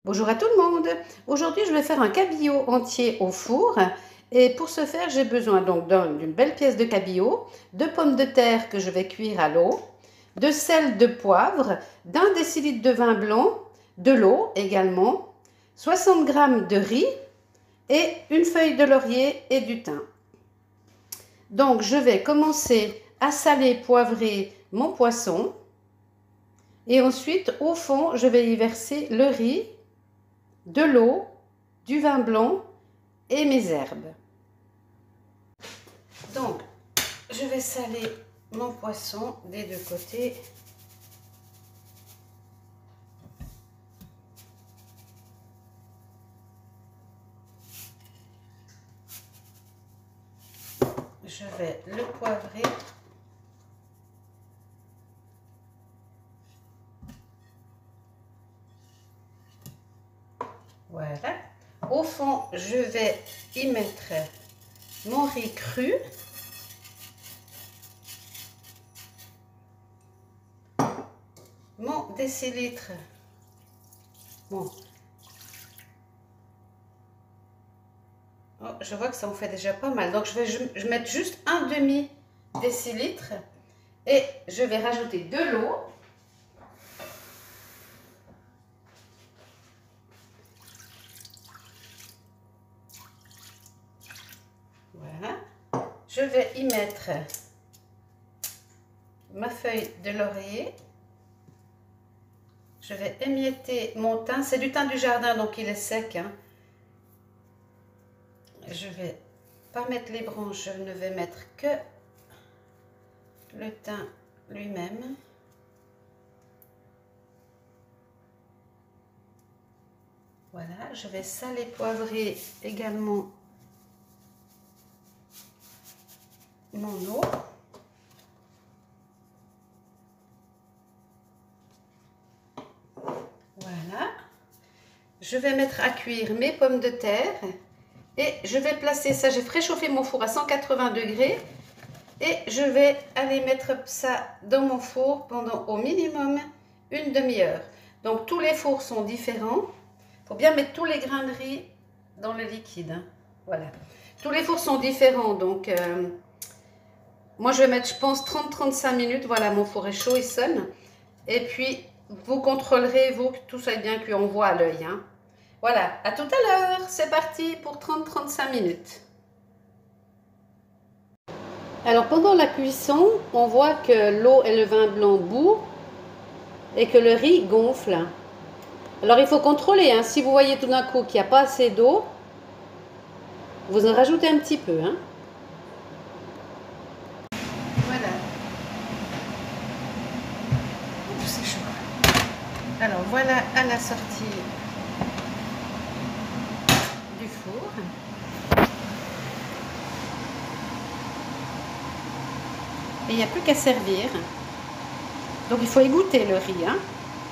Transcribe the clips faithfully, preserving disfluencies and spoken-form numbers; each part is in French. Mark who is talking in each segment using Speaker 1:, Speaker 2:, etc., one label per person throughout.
Speaker 1: Bonjour à tout le monde. Aujourd'hui, je vais faire un cabillaud entier au four. Et pour ce faire, j'ai besoin donc d'une belle pièce de cabillaud, de pommes de terre que je vais cuire à l'eau, de sel, de poivre, d'un décilitre de vin blanc, de l'eau également, soixante grammes de riz et une feuille de laurier et du thym. Donc, je vais commencer à saler, poivrer mon poisson. Et ensuite, au fond, je vais y verser le riz, de l'eau, du vin blanc et mes herbes. Donc, je vais saler mon poisson des deux côtés. Je vais le poivrer. Voilà. Au fond, je vais y mettre mon riz cru. Mon décilitre. Bon. Oh, je vois que ça en fait déjà pas mal. Donc, je vais je, je mettre juste un demi décilitre. Et je vais rajouter de l'eau. Voilà. Je vais y mettre ma feuille de laurier. Je vais émietter mon thym. C'est du thym du jardin, donc il est sec. Hein. Je vais pas mettre les branches, je ne vais mettre que le thym lui-même. Voilà, je vais saler, poivrer également mon eau. Voilà. Je vais mettre à cuire mes pommes de terre et je vais placer ça, j'ai préchauffé mon four à cent quatre-vingts degrés et je vais aller mettre ça dans mon four pendant au minimum une demi-heure. Donc tous les fours sont différents. Il faut bien mettre tous les grains de riz dans le liquide. Hein. Voilà. Tous les fours sont différents, donc euh, moi je vais mettre, je pense, trente à trente-cinq minutes. Voilà, mon four est chaud, il sonne. Et puis vous contrôlerez, vous, que tout soit bien cuit, on voit à l'œil. Hein. Voilà, à tout à l'heure, c'est parti pour trente à trente-cinq minutes. Alors pendant la cuisson, on voit que l'eau et le vin blanc bouent et que le riz gonfle. Alors il faut contrôler, hein. Si vous voyez tout d'un coup qu'il n'y a pas assez d'eau, vous en rajoutez un petit peu. Hein. Voilà. Ouh, c'est chaud. Alors voilà à la sortie du four. Et il n'y a plus qu'à servir. Donc il faut égoutter le riz. Hein.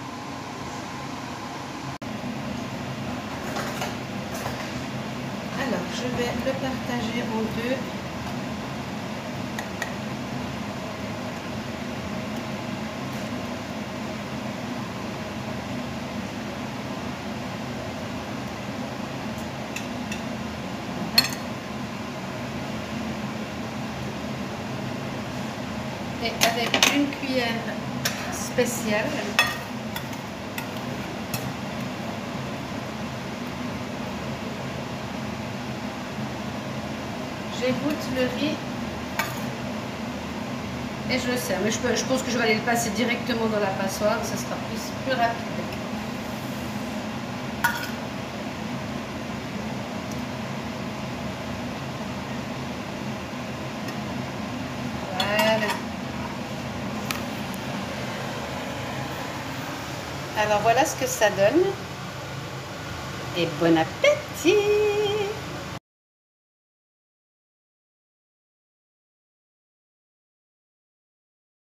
Speaker 1: Alors je vais le partager en deux. Et avec une cuillère spéciale, j'égoutte le riz et je le sers. Mais je, peux, je pense que je vais aller le passer directement dans la passoire, ça sera plus, plus rapide. Alors voilà ce que ça donne. Et bon appétit!